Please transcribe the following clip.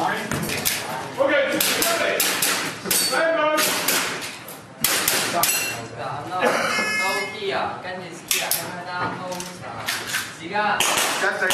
OK， 准备，来吧。 收 key 啊，跟住 key 啊，咁樣啦，收時間。